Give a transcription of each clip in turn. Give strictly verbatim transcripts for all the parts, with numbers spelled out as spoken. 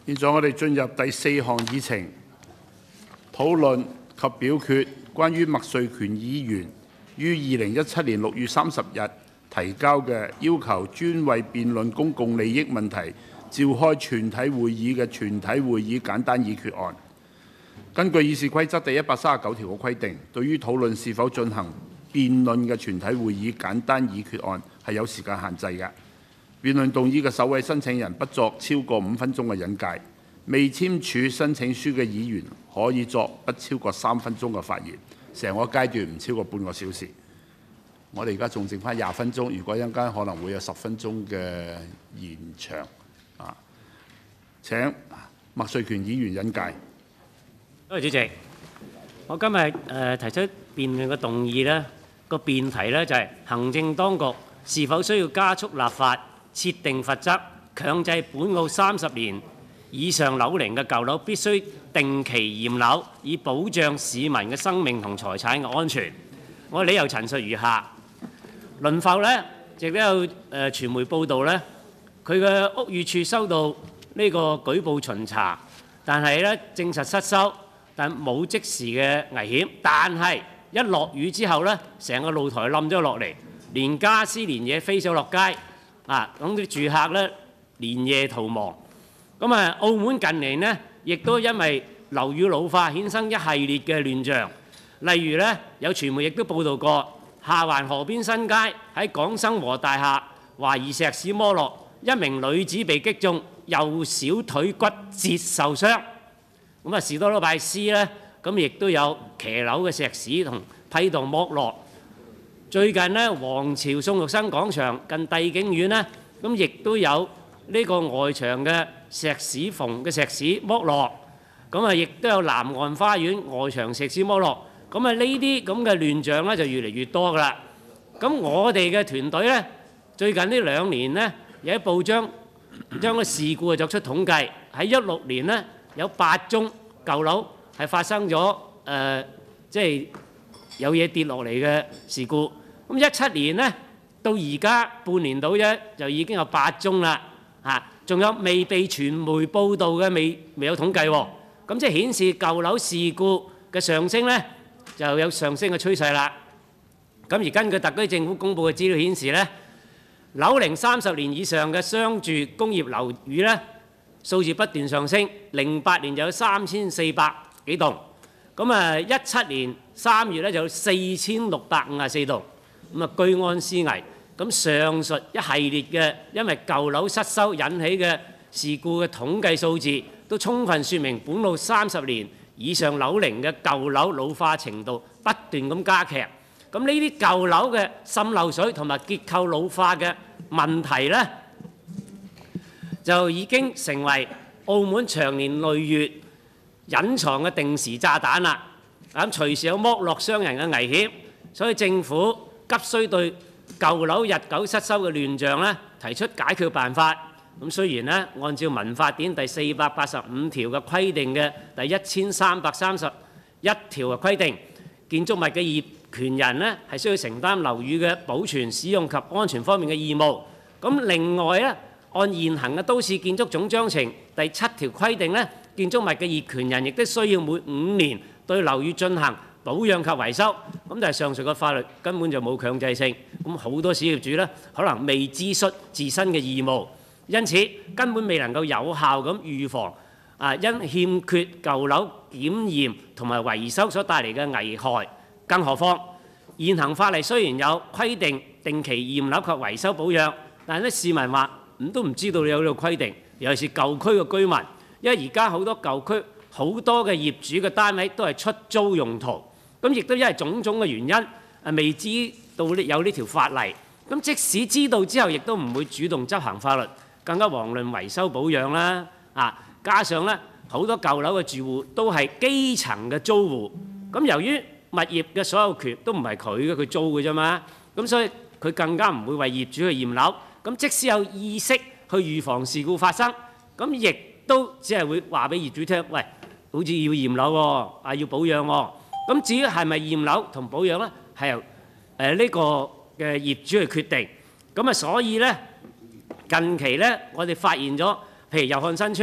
現在我哋進入第四項議程，討論及表決關於麥瑞權議員於二零一七年六月三十日提交嘅要求專為辯論公共利益問題召開全體會議嘅全體會議簡單議決案。根據議事規則第一百三十九條嘅規定，對於討論是否進行辯論嘅全體會議簡單議決案係有時間限制嘅。辯論動議嘅首位申請人不作超過五分鐘嘅引介，未簽署申請書嘅議員可以作不超過三分鐘嘅發言，成個階段唔超過半個小時。我哋而家仲剩翻廿分鐘，如果一陣間可能會有十分鐘嘅延長。啊，請麥瑞權議員引介。 多謝主席。我今日誒、呃、提出辯論嘅動議呢個辯題呢就係、是、行政當局是否需要加速立法，設定罰則，強制本澳三十年以上樓齡嘅舊樓必須定期驗樓，以保障市民嘅生命同財產嘅安全。我理由陳述如下：輪埠呢，亦都有誒、呃、傳媒報道呢，佢嘅屋宇署收到呢個舉報巡查，但係呢證實失修，但冇即時嘅危險。但係一落雨之後呢，成個露台冧咗落嚟，連家私連嘢飛咗落街。啊！咁啲住客咧連夜逃亡。咁啊，澳門近年呢，亦都因為樓宇老化衍生一系列嘅亂象。例如咧，有傳媒亦都報導過，下環河邊新街喺港生和大廈懷疑石屎剝落，一名女子被擊中右小腿骨折受傷。咁啊，士多啤斯咧，咁亦都有騎樓嘅石屎同批盪剝落。最近呢，皇朝宋玉生廣場近帝景苑呢，咁亦都有呢個外牆嘅石屎縫嘅石屎剝落，咁啊亦都有南岸花園外牆石屎剝落，咁啊呢啲咁嘅亂象咧就越嚟越多㗎啦。咁我哋嘅團隊呢，最近呢兩年呢，有喺報章將個事故作出統計，喺一六年呢，有八宗舊樓係發生咗誒、呃，即係有嘢跌落嚟嘅事故。咁一七年呢，到而家半年到啫，就已經有八宗啦，嚇，仲有未被傳媒報導嘅未未有統計喎。咁即係顯示舊樓事故嘅上升呢，就有上升嘅趨勢啦。咁而根據特區政府公佈嘅資料顯示呢，樓齡三十年以上嘅商住工業樓宇呢，數字不斷上升。零八年就有三千四百幾棟，咁啊一七年三月咧就有四千六百五十四棟。咁啊，居安思危。咁上述一系列嘅因為舊樓失修引起嘅事故嘅統計數字，都充分説明本澳三十年以上樓齡嘅舊樓老化程度不斷咁加劇。咁呢啲舊樓嘅滲漏水同埋結構老化嘅問題呢，就已經成為澳門長年累月隱藏嘅定時炸彈啦。咁隨時有剝落傷人嘅危險，所以政府急需對舊樓日久失修嘅亂象咧提出解決辦法。咁雖然咧按照《民法典》第四百八十五條嘅規定嘅第一千三百三十一條嘅規定，建築物嘅業權人咧係需要承擔樓宇嘅保存、使用及安全方面嘅義務。咁另外咧，按現行嘅都市建築總章程第七條規定咧，建築物嘅業權人亦都需要每五年對樓宇進行保養及維修。咁但係上述嘅法律根本就冇強制性，咁好多小業主呢，可能未知悉自身嘅義務，因此根本未能夠有效咁預防啊因欠缺舊樓檢驗同埋維修所帶嚟嘅危害。更何況現行法例雖然有規定定期驗樓及維修保養，但係咧市民話咁都唔知道你有呢個規定，尤其是舊區嘅居民，因為而家好多舊區好多嘅業主嘅單位都係出租用途。咁亦都因為種種嘅原因，誒未知道有呢條法例。咁即使知道之後，亦都唔會主動執行法律，更加遑論維修保養啦。啊，加上咧好多舊樓嘅住戶都係基層嘅租戶。咁由於物業嘅所有權都唔係佢嘅，佢租嘅啫嘛。咁所以佢更加唔會為業主去驗樓。咁即使有意識去預防事故發生，咁亦都只係會話俾業主聽，喂，好似要驗樓喎，啊要保養喎。咁至於係咪驗樓同保養咧，係由誒呢個嘅業主去決定。咁啊，所以咧近期咧，我哋發現咗，譬如祐漢新村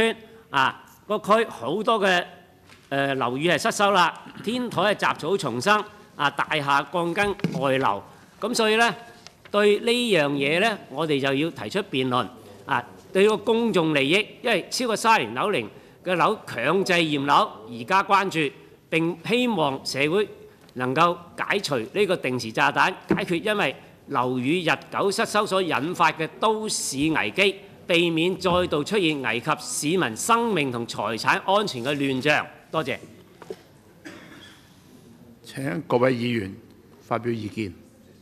啊，個區好多嘅誒樓宇係失修啦，天台係雜草叢生，啊大廈鋼筋外流，咁所以咧對呢樣嘢咧，我哋就要提出辯論啊，對個公眾利益，因為超過三年樓齡嘅樓強制驗樓，而家關注並希望社會能夠解除呢個定時炸彈，解決因為樓宇日久失修所引發嘅都市危機，避免再度出現危及市民生命同財產安全嘅亂象。多謝。 請各位議員發表意見。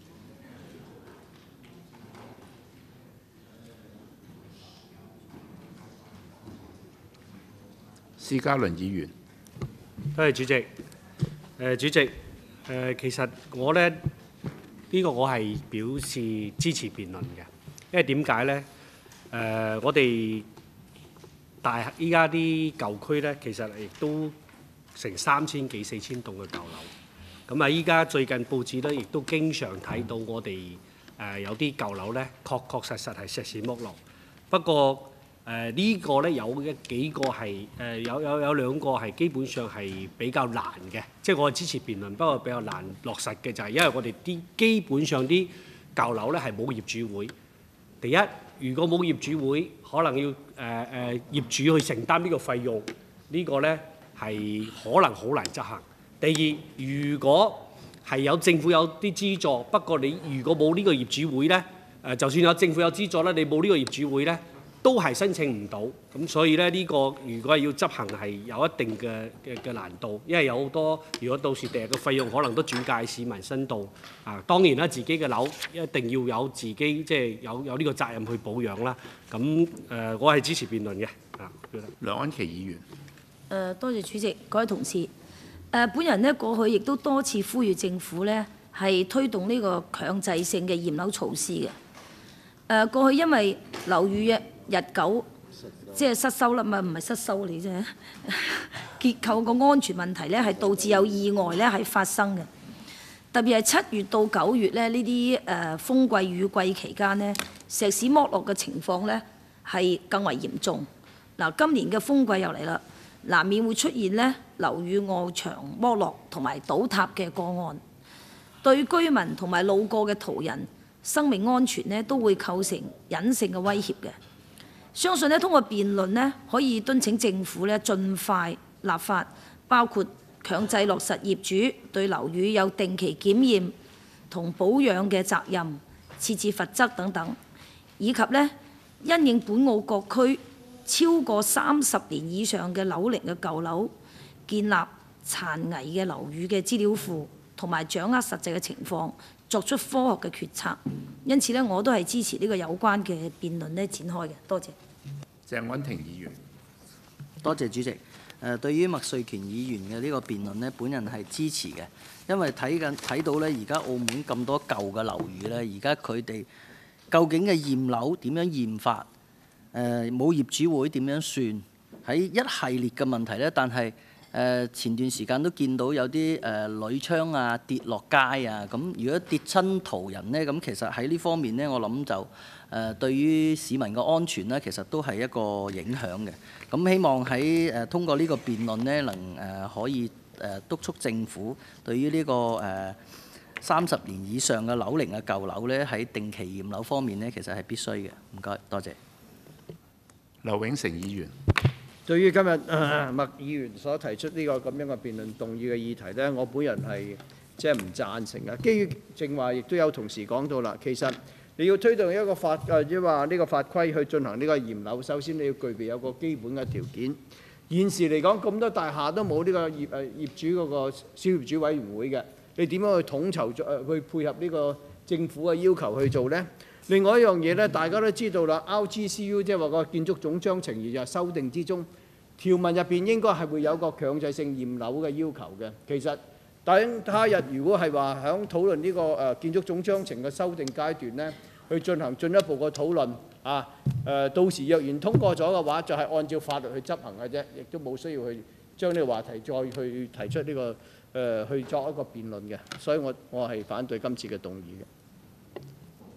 施家倫議員。 多謝主席。誒、主席，誒、其實我咧呢、呢個我係表示支持辯論嘅，因為點解咧？誒、我哋大依家啲舊區咧，其實亦都成三千幾四千棟嘅舊樓。咁啊，依家最近報紙咧，亦都經常睇到我哋誒、有啲舊樓咧，確確實實係石屎剝落。不過誒、呃、呢個咧有一幾個係誒、呃、有有有兩個係基本上係比較難嘅，即係我係支持辯論，不過比較難落實嘅就係因為我哋啲基本上啲舊樓咧係冇業主會。第一，如果冇業主會，可能要誒誒、呃、業主去承擔呢個費用，呢、呢個咧係可能好難執行。第二，如果係有政府有啲資助，不過你如果冇呢個業主會咧，誒、呃、就算有政府有資助咧，你冇呢個業主會咧，都係申請唔到，咁所以咧呢、呢個如果係要執行係有一定嘅嘅嘅難度，因為有好多如果到時第日嘅費用可能都轉介市民申報啊。當然啦，自己嘅樓一定要有自己即係有有呢個責任去保養啦。咁誒、呃，我係支持辯論嘅啊。 梁安琪議員。 誒、呃，多謝主席，各位同事。誒、呃，本人呢過去亦都多次呼籲政府呢係推動呢個強制性嘅驗樓措施嘅。誒、呃，過去因為樓宇嘅日久即係失修啦，咪唔係失修嚟啫。結構個安全問題咧，係導致有意外咧係發生嘅。特別係七月到九月咧呢啲誒風季雨季期間呢，石屎剝落嘅情況咧係更為嚴重。嗱，今年嘅風季又嚟啦，難免會出現咧樓宇外牆剝落同埋倒塌嘅個案，對居民同埋路過嘅途人生命安全咧都會構成隱性嘅威脅嘅。相信咧通過辯論咧，可以敦請政府咧盡快立法，包括強制落實業主對樓宇有定期檢驗同保養嘅責任，設置罰則等等，以及咧因應本澳各區超過三十年以上嘅樓齡嘅舊樓，建立殘危嘅樓宇嘅資料庫，同埋掌握實際嘅情況，作出科學嘅決策。因此咧，我都係支持呢個有關嘅辯論咧展開嘅。多謝。 鄭允婷議員。 多謝主席。誒、呃，對於麥萃權議員嘅呢個辯論呢，本人係支持嘅，因為睇緊睇到咧，而家澳門咁多舊嘅樓宇咧，而家佢哋究竟嘅驗樓點樣驗法？誒、呃，冇業主會點樣算？喺一系列嘅問題咧，但係誒、呃、前段時間都見到有啲誒鋁窗啊跌落街啊，咁如果跌親途人呢，咁其實喺呢方面呢，我諗就誒、呃、對於市民嘅安全呢，其實都係一個影響嘅。咁希望喺誒、呃、通過呢個辯論呢，能誒、呃、可以誒、呃、督促政府對於呢、這個誒三十年以上嘅樓齡嘅舊樓呢，喺定期驗樓方面呢，其實係必須嘅。唔該，多謝。 劉永成議員。 對於今日呃麥議員所提出呢個咁樣嘅辯論動議嘅議題呢，我本人係即係唔贊成嘅。基於正話亦都有同事講到啦，其實你要推動一個法誒，即係話呢個法規去進行呢個驗樓，首先你要具備有個基本嘅條件。現時嚟講，咁多大廈都冇呢個業誒業主嗰個小業主委員會嘅，你點樣去統籌誒去配合呢個政府嘅要求去做呢？另外一樣嘢咧，大家都知道啦 ，R G C U 即係話個建築總章程而就修訂之中，條文入邊應該係會有個強制性驗樓嘅要求嘅。其實，等他日如果係話響討論呢個誒建築總章程嘅修訂階段咧，去進行進一步嘅討論啊誒，到時若然通過咗嘅話，就係按照法律去執行嘅啫，亦都冇需要去將呢個話題再去提出呢個誒去作一個辯論嘅。所以我我係反對今次嘅動議嘅。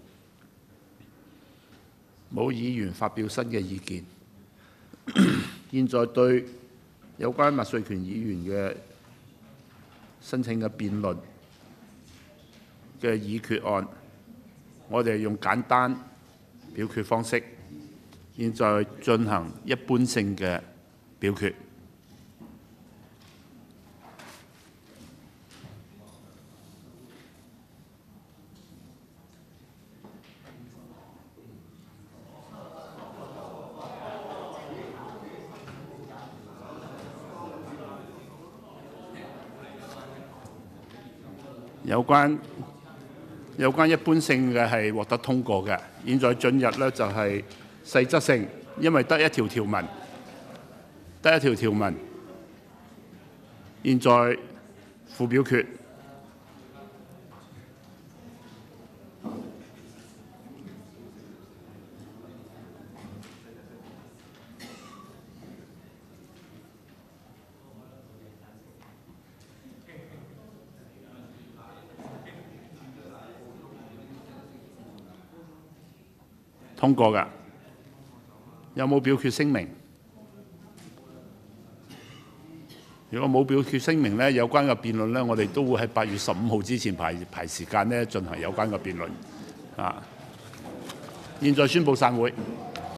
冇議員發表新嘅意見。 現在對有關麥萃權議員嘅申請嘅辯論嘅議決案，我哋用簡單表決方式，現在進行一般性嘅表決。有關有關一般性嘅係獲得通過嘅，現在進入呢就係細則性，因為得一條條文，得一條條文。現在付表決。通過㗎，有冇表決聲明？如果冇表決聲明呢，有關嘅辯論呢，我哋都會喺八月十五號之前排排時間呢進行有關嘅辯論。啊，現在宣布散會。